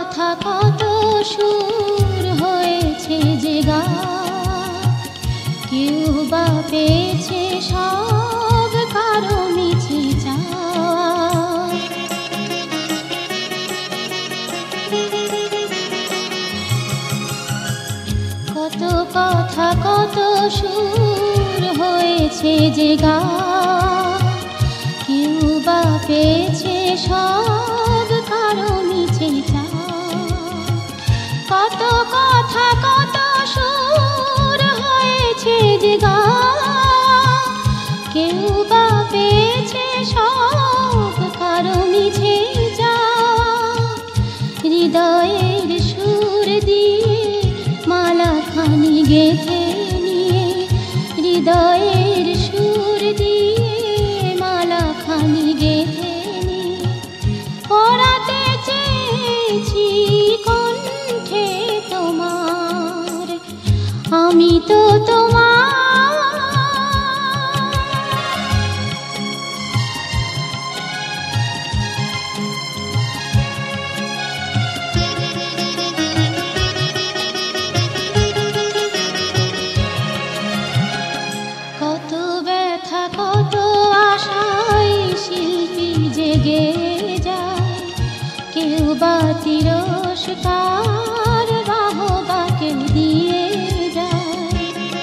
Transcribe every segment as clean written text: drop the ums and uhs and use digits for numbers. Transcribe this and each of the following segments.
কথা কত সুর হয়েছে যে গান, কেউ বা পেয়েছে সব কারো মিছে চাওয়া। কত কথা কত সুর হয়েছে যে গান, কেউ বা পেয়েছে সব কারো মিছে চাওয়া। কত কথা কত সুর হয়েছে যে গান, কেউ বা পেয়েছে সব কারো মিছে চাওয়া। হৃদয়ের সুর দিয়ে মালা খানি গেঁথে নিয়ে, হৃদয়ের সুর দিয়ে মালা খানি গেঁথে নিয়ে পরাতে চেয়েছি কণ্ঠে তোমার, আমি তো তোমার। কত ব্যথা কত আশায় শিল্পী জেগে যায়, কেউ বা তিরস্কার বাহবা কেউ দিয়ে যায়।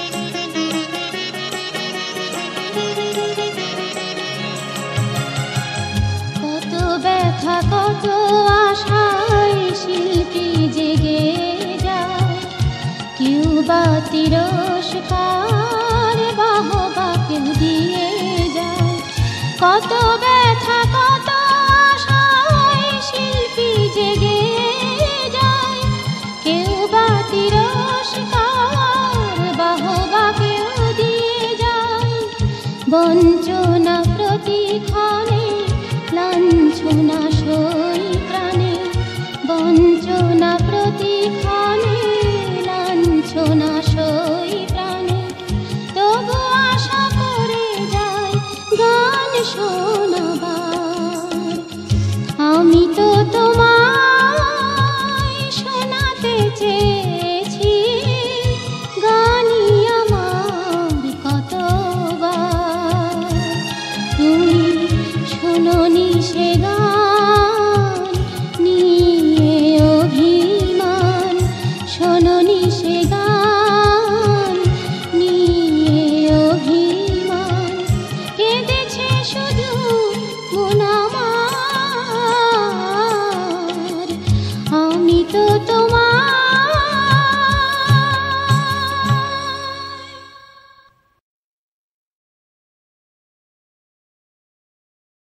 কত ব্যথা কত আশায় শিল্পী জেগে যায়, কেউ বা তিরস্কার বাহবা কেউ দিয়ে যায়। কত ব্যথা কত আশায় শিল্পী জেগে যায়, কেউ বা তিরস্কার বাহবা কেউ দিয়ে যায়। বঞ্চনা প্রতিক্ষণে লাঞ্ছনা সই প্রাণে, বঞ্চনা প্রতিক্ষণে লাঞ্ছনা সই প্রাণে, তবু আশা করে যায় গান শোনাবার। আমি তো তোমায় শোনাতে চেয়েছি গানই আমার কতবার। তুমি শোনোনি সে গান নিয়ে অভিমান, শোনোনি সে গান নিয়ে অভিমান। কেঁদেছে শুধু মন আমার, আমি তো তোমার।